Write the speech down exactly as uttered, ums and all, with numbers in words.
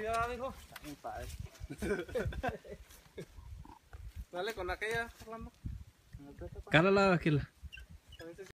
sial kok. Pak. Balik konake ya, lama. Kala lah kila.